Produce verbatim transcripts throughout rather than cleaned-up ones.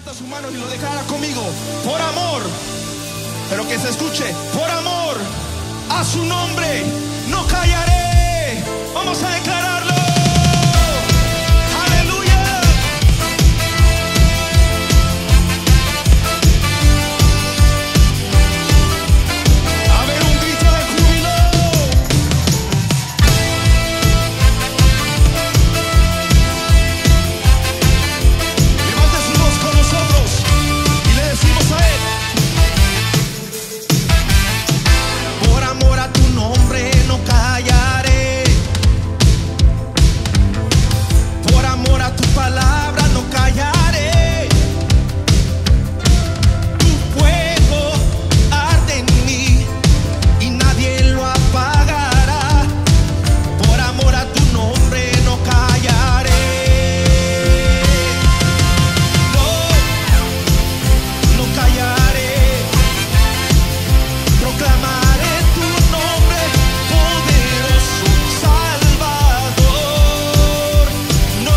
Levanta su mano y lo declara conmigo. Por amor, pero que se escuche, por amor a su nombre no callaré. Vamos a declararlo. Aleluya. A ver, un grito de júbilo. Levante su voz con nosotros y le decimos a él. Por amor a tu nombre no callaré. Por amor a tu palabra no callaré. Tu fuego arde en mí y nadie lo apagará. Por amor a tu nombre no callaré. No, no callaré. Proclamaré tu nombre, poderoso Salvador. No,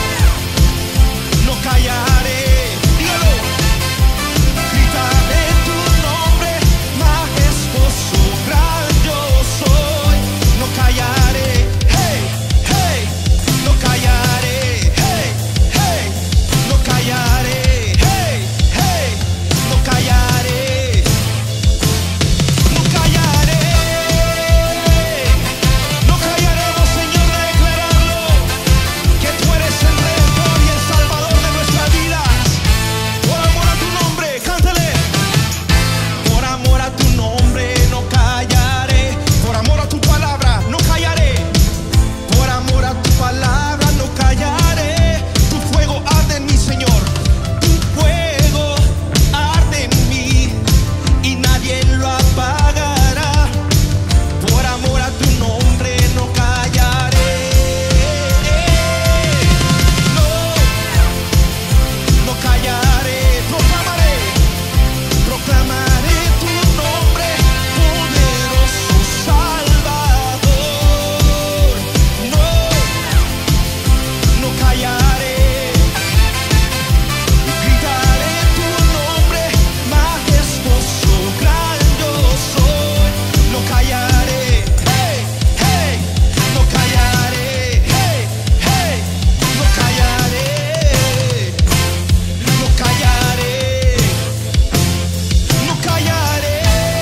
no callaré. Dígalo. Gritaré tu nombre, majestuoso, gran yo soy. No callaré. Hey, hey, no callaré. Hey, hey, no callaré. Hey, hey, no callaré. No callaré, no callaremos, Señor, de declararlo, que tú eres el Redentor y el Salvador de nuestras vidas. Por amor a tu nombre, cántale. Por amor a tu nombre no callaré. Por amor a tu palabra no callaré. Por amor a tu palabra no callaré. Tu fuego arde en mí, Señor. Tu fuego arde en mí y nadie lo apagará. Por amor a tu nombre no callaré. No, no callaré. Proclamaré, proclamaré tu nombre, poderoso Salvador. No, no callaré. Gritaré tu nombre, majestuoso, gran yo soy. No callaré. Hey, hey, no callaré. Hey, hey, no callaré. No callaré. No callaré.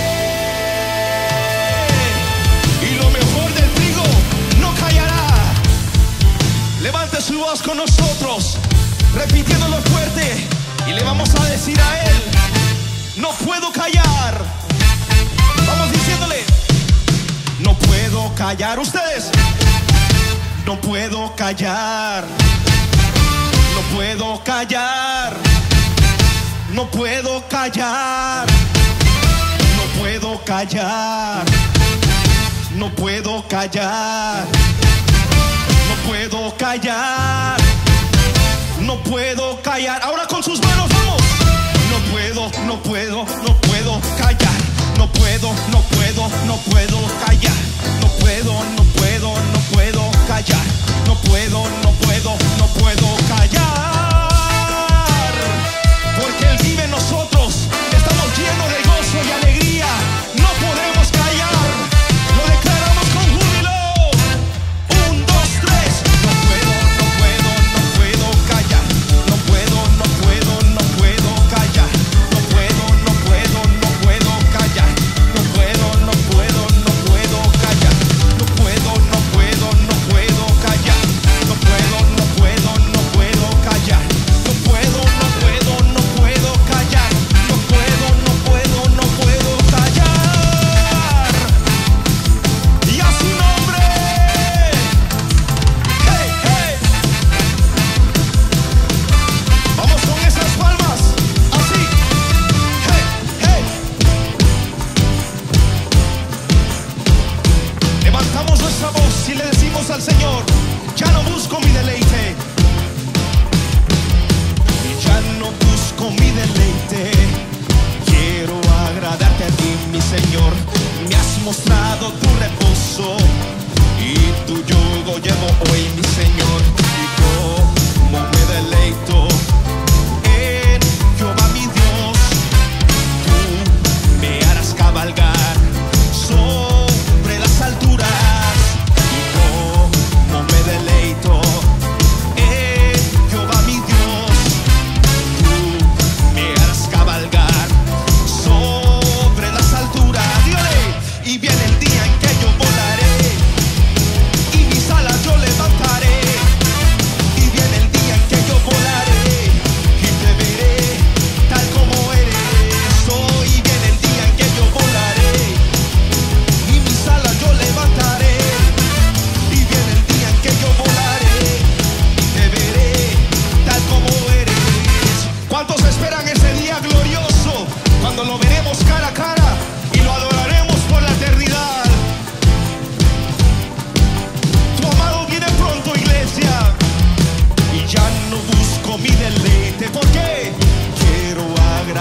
Y lo mejor del trigo no callará. Levante su voz con nosotros, repitiéndolo fuerte, y le vamos a decir a él: no puedo callar. Vamos diciéndole: no puedo callar. Ustedes: no puedo callar. No puedo callar. No puedo callar. No puedo callar. No puedo callar. No puedo callar. No puedo callar. Ahora con sus manos vamos. No puedo, no puedo, no puedo callar. No puedo, no puedo, no puedo callar. No puedo, no puedo, no puedo callar. No puedo, no puedo, no puedo callar. Porque Él vive en nosotros. Estamos llenos de gozo y alegría. No podemos callar. Lo declaramos con júbilo. Un, dos, tres. No puedo, no puedo, no puedo callar. No puedo, no puedo, no puedo callar. No puedo, no puedo, no puedo callar. No puedo, no puedo, no puedo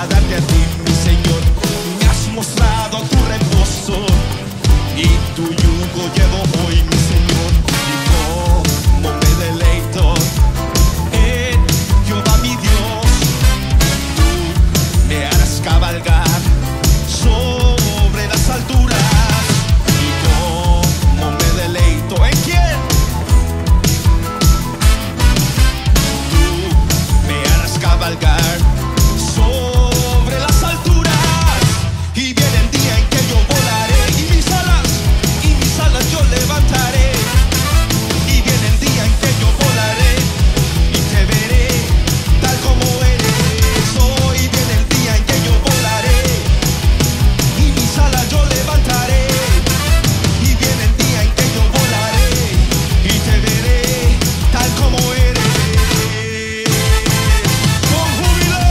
agradarte a ti, mi Señor. Me has mostrado tu reposo y tu yugo llevo hoy, mi Señor. Y como me deleito en Jehová mi Dios, tú me harás cabalgar sobre las alturas. Y como me deleito en quién, tú me harás cabalgar sobre las alturas. Y viene el día en que yo volaré y mis alas, y mis alas yo levantaré. Y viene el día en que yo volaré y te veré tal como eres. Hoy viene el día en que yo volaré y mis alas yo levantaré. Y viene el día en que yo volaré y te veré tal como eres. Con júbilo.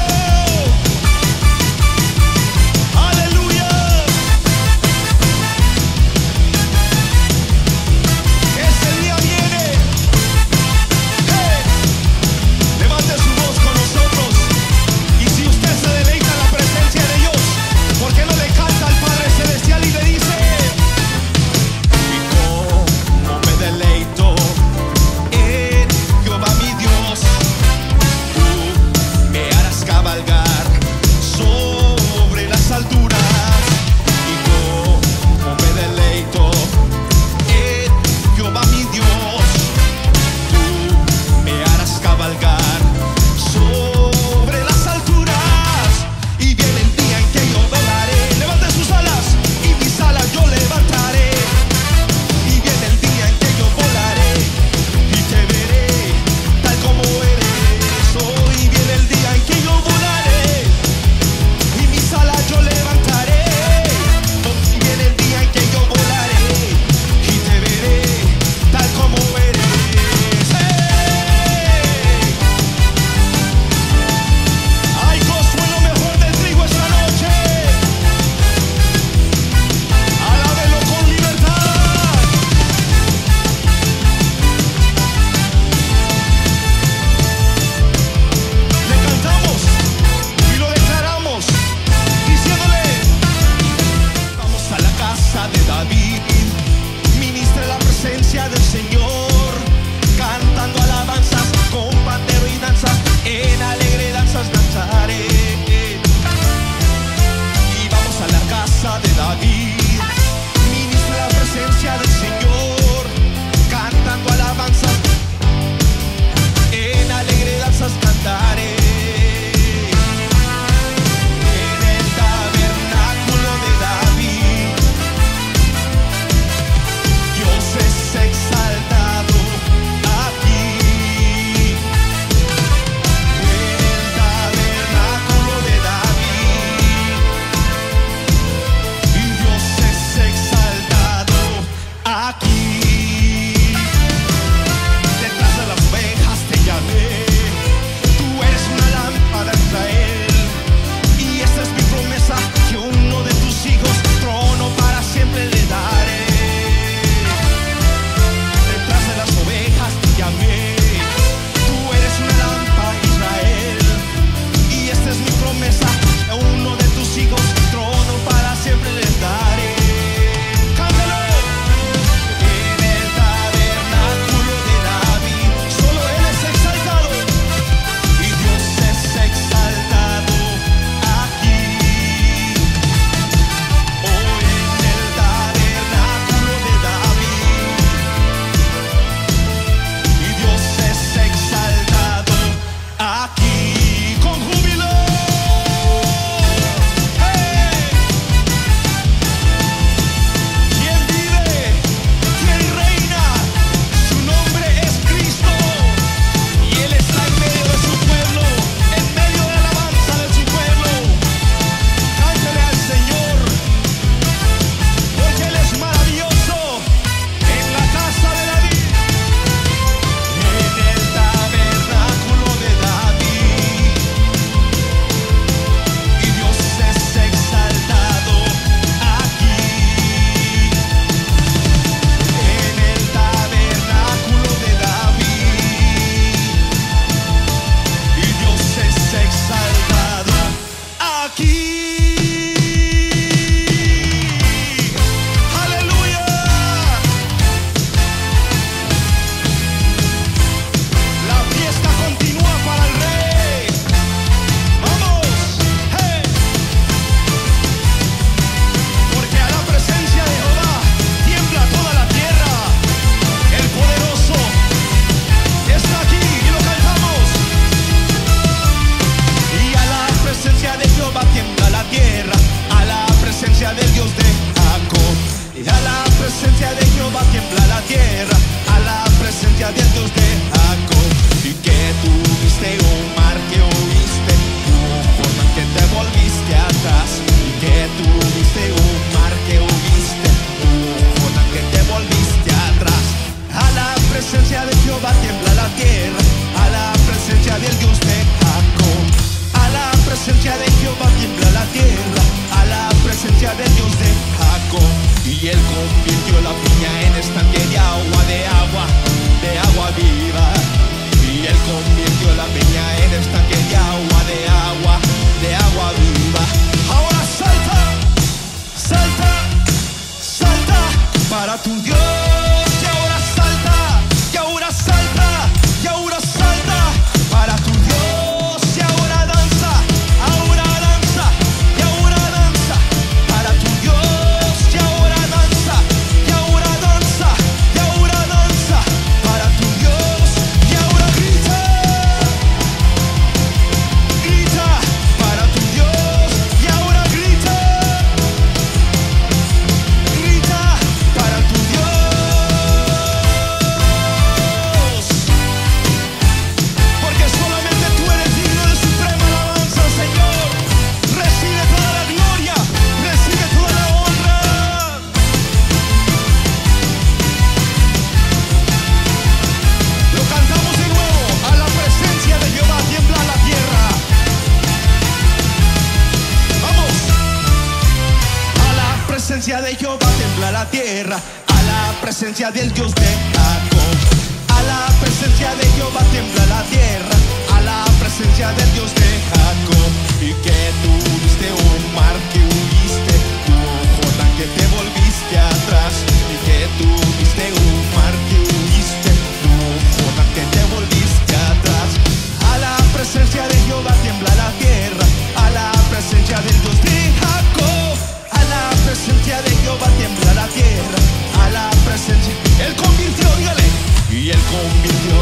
la tierra, a la presencia del Dios de Jacob. A la presencia de Jehová tiembla la tierra, a la presencia del Dios de Jacob. Y que tuviste un mar que huiste, tú, Jordán, que te volviste atrás. Y que tuviste un mar que huiste, tú, Jordán, que te volviste atrás. A la presencia de Jehová tiembla la tierra, a la presencia del Dios de Jacob. A la presencia de Jehová tiembla la tierra, a la presencia. Él convirtió, dígale. Y él convirtió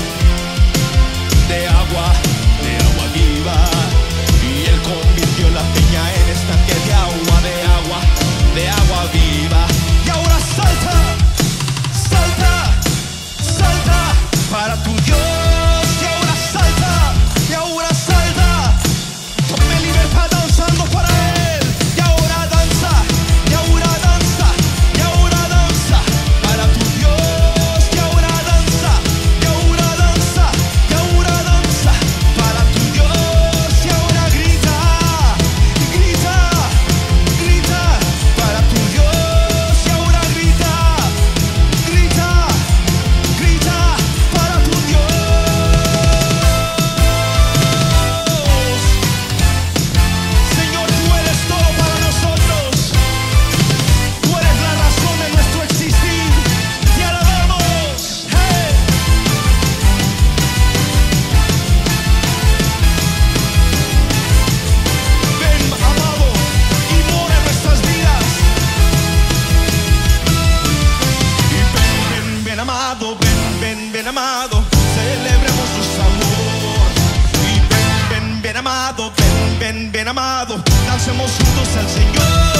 de agua, de agua viva. Y él convirtió la peña en estanque de agua, de agua, de agua viva. Y ahora salta, salta, salta para tu Dios. Y ahora salta, y ahora salta. Tome libertad danzando para él. Y ahora danza, y ahora danza, y ahora danza para tu Dios. Y ahora danza, y ahora danza, y ahora danza para tu Dios. Y ahora grita, grita, grita para tu Dios. Y ahora grita, grita, grita para tu Dios. Señor, tú eres todo para nosotros. Tú eres la razón de nuestro existir. Te alabamos. Hey. Ven, amado, y mora en nuestras vidas. Y ven, ven, ven, amado, ven, ven, ven, amado, celebremos tu amor. Y ven, ven, ven, amado, ven, ven, ven, amado, dancemos juntos al Señor.